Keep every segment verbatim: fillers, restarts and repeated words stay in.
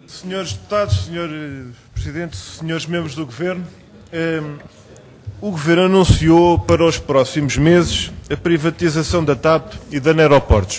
Senhores Deputados, Senhor Presidente, Senhores Membros do Governo, um, o Governo anunciou para os próximos meses a privatização da TAP e da Aeroportos.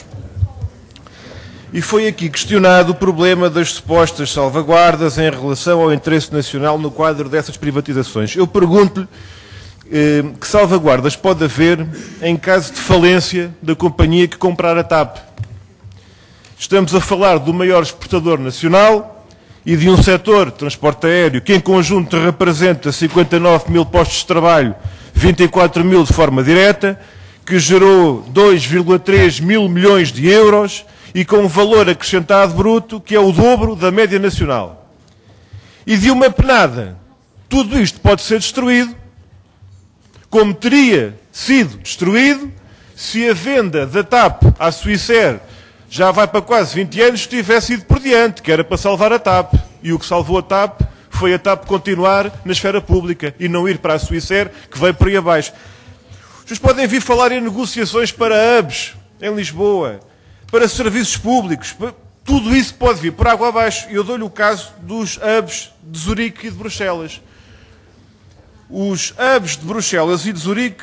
E foi aqui questionado o problema das supostas salvaguardas em relação ao interesse nacional no quadro dessas privatizações. Eu pergunto-lhe eh, que salvaguardas pode haver em caso de falência da companhia que comprar a TAP. Estamos a falar do maior exportador nacional e de um setor de transporte aéreo que em conjunto representa cinquenta e nove mil postos de trabalho, vinte e quatro mil de forma direta, que gerou dois vírgula três mil milhões de euros e com um valor acrescentado bruto que é o dobro da média nacional. E de uma penada, tudo isto pode ser destruído, como teria sido destruído se a venda da TAP à Swissair já vai para quase vinte anos, tivesse ido por diante, que era para salvar a TAP. E o que salvou a TAP foi a TAP continuar na esfera pública e não ir para a Swissair, que veio por aí abaixo. Vocês podem vir falar em negociações para hubs em Lisboa, para serviços públicos, tudo isso pode vir por água abaixo. Eu dou-lhe o caso dos hubs de Zurique e de Bruxelas. Os hubs de Bruxelas e de Zurique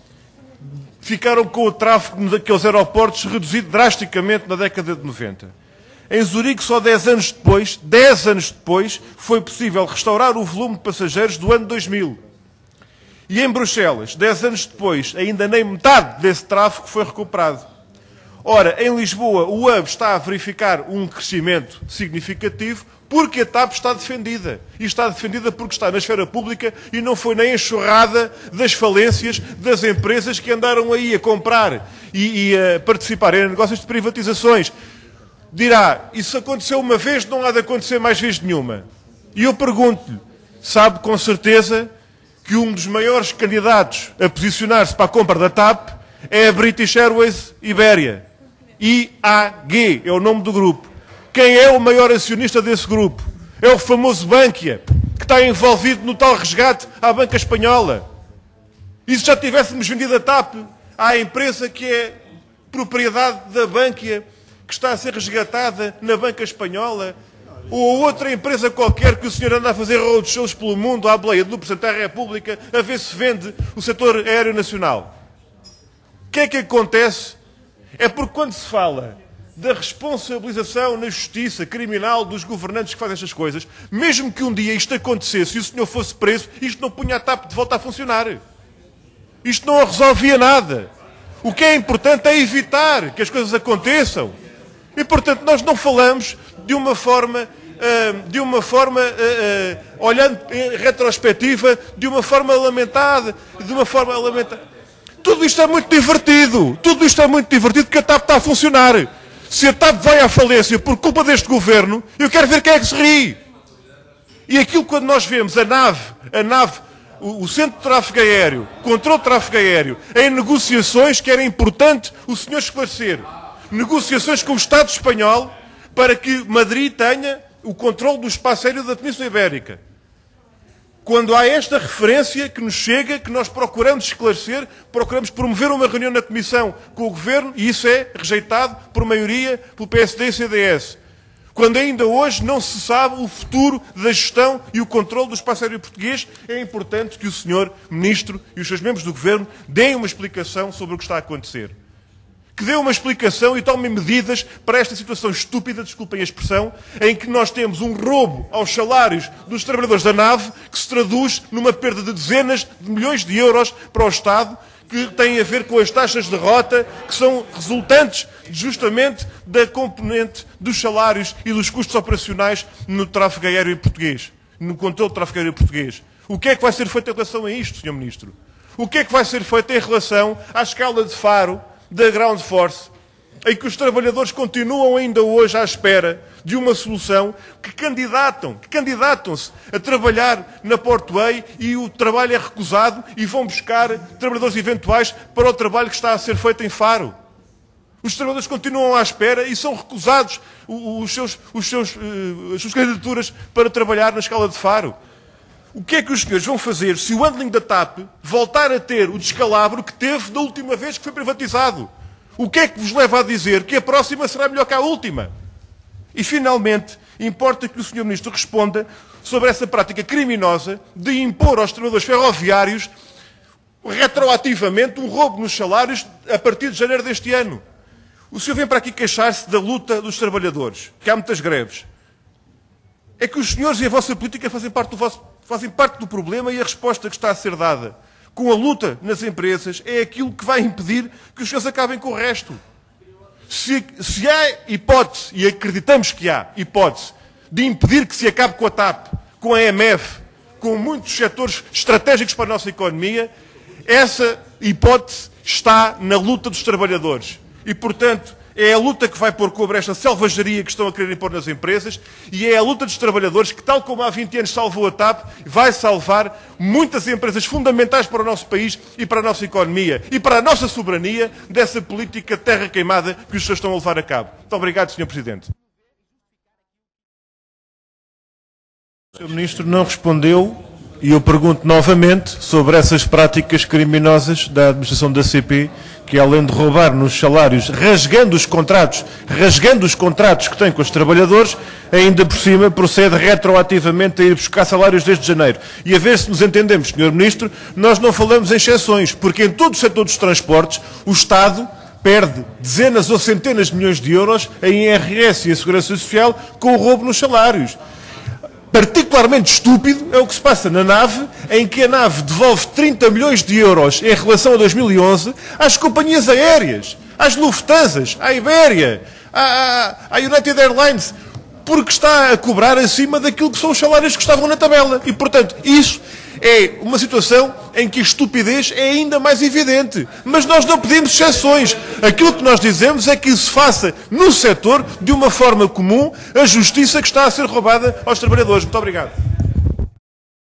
ficaram com o tráfego daqueles aeroportos reduzido drasticamente na década de noventa. Em Zurique, só dez anos depois, dez anos depois, foi possível restaurar o volume de passageiros do ano dois mil. E em Bruxelas, dez anos depois, ainda nem metade desse tráfego foi recuperado. Ora, em Lisboa, o hub está a verificar um crescimento significativo porque a TAP está defendida. E está defendida porque está na esfera pública e não foi nem a enxurrada das falências das empresas que andaram aí a comprar e, e a participar em negócios de privatizações. Dirá, isso aconteceu uma vez, não há de acontecer mais vez nenhuma. E eu pergunto-lhe, sabe com certeza que um dos maiores candidatos a posicionar-se para a compra da TAP é a British Airways Iberia. I A G é o nome do grupo. Quem é o maior acionista desse grupo? É o famoso Bankia, que está envolvido no tal resgate à banca espanhola. E se já tivéssemos vendido a TAP à empresa que é propriedade da Bankia, que está a ser resgatada na banca espanhola, ou outra empresa qualquer que o senhor anda a fazer roadshows pelo mundo, à boleia do Presidente da República, a ver se vende o setor aéreo nacional. O que é que acontece? É porque quando se fala da responsabilização na justiça criminal dos governantes que fazem estas coisas, mesmo que um dia isto acontecesse e o senhor fosse preso, isto não punha a TAP de volta a funcionar. Isto não resolvia nada. O que é importante é evitar que as coisas aconteçam. E, portanto, nós não falamos de uma forma, uh, de uma forma uh, uh, olhando em retrospectiva, de uma forma lamentada, de uma forma lamentada. Tudo isto é muito divertido. Tudo isto é muito divertido porque a TAP está a funcionar. Se a TAP vai à falência por culpa deste governo, eu quero ver quem é que se ri. E aquilo quando nós vemos a nave, a nave, o, o Centro de Tráfego Aéreo, controle de tráfego aéreo, em negociações que era importante o senhor esclarecer. Negociações com o Estado espanhol para que Madrid tenha o controle do espaço aéreo da Península Ibérica. Quando há esta referência que nos chega, que nós procuramos esclarecer, procuramos promover uma reunião na Comissão com o Governo, e isso é rejeitado por maioria pelo P S D e C D S. Quando ainda hoje não se sabe o futuro da gestão e o controle do espaço aéreo português, é importante que o senhor Ministro e os seus membros do Governo deem uma explicação sobre o que está a acontecer. Que dê uma explicação e tome medidas para esta situação estúpida, desculpem a expressão, em que nós temos um roubo aos salários dos trabalhadores da nave que se traduz numa perda de dezenas de milhões de euros para o Estado, que tem a ver com as taxas de rota, que são resultantes justamente da componente dos salários e dos custos operacionais no tráfego aéreo português, no controle do tráfego aéreo português. O que é que vai ser feito em relação a isto, senhor Ministro? O que é que vai ser feito em relação à escala de Faro da Ground Force, em que os trabalhadores continuam ainda hoje à espera de uma solução, que candidatam, que candidatam-se a trabalhar na Portway e o trabalho é recusado e vão buscar trabalhadores eventuais para o trabalho que está a ser feito em Faro. Os trabalhadores continuam à espera e são recusados os seus, os seus, as suas candidaturas para trabalhar na escala de Faro. O que é que os senhores vão fazer se o handling da TAP voltar a ter o descalabro que teve da última vez que foi privatizado? O que é que vos leva a dizer que a próxima será melhor que a última? E, finalmente, importa que o senhor Ministro responda sobre essa prática criminosa de impor aos trabalhadores ferroviários retroativamente um roubo nos salários a partir de janeiro deste ano. O senhor vem para aqui queixar-se da luta dos trabalhadores, que há muitas greves. É que os senhores e a vossa política fazem parte do, vosso, fazem parte do problema, e a resposta que está a ser dada com a luta nas empresas é aquilo que vai impedir que os senhores acabem com o resto. Se, se há hipótese, e acreditamos que há hipótese, de impedir que se acabe com a TAP, com a E M F, com muitos setores estratégicos para a nossa economia, essa hipótese está na luta dos trabalhadores. E, portanto, é a luta que vai pôr cobro a esta selvageria que estão a querer impor nas empresas, e é a luta dos trabalhadores que, tal como há vinte anos salvou a TAP, vai salvar muitas empresas fundamentais para o nosso país e para a nossa economia e para a nossa soberania dessa política de terra queimada que os senhores estão a levar a cabo. Muito obrigado, senhor Presidente. O senhor Ministro não respondeu, e eu pergunto novamente sobre essas práticas criminosas da administração da C P, que além de roubar nos salários, rasgando os contratos, rasgando os contratos que tem com os trabalhadores, ainda por cima procede retroativamente a ir buscar salários desde janeiro. E a ver se nos entendemos, senhor Ministro, nós não falamos em exceções, porque em todo o setor dos transportes o Estado perde dezenas ou centenas de milhões de euros em I R S e a Segurança Social com o roubo nos salários. Particularmente estúpido é o que se passa na NAV, em que a NAV devolve trinta milhões de euros em relação a dois mil e onze às companhias aéreas, às Lufthansas, à Ibéria, à, à United Airlines, porque está a cobrar acima daquilo que são os salários que estavam na tabela. E, portanto, isso é uma situação em que a estupidez é ainda mais evidente. Mas nós não pedimos exceções. Aquilo que nós dizemos é que se faça no setor, de uma forma comum, a justiça que está a ser roubada aos trabalhadores. Muito obrigado.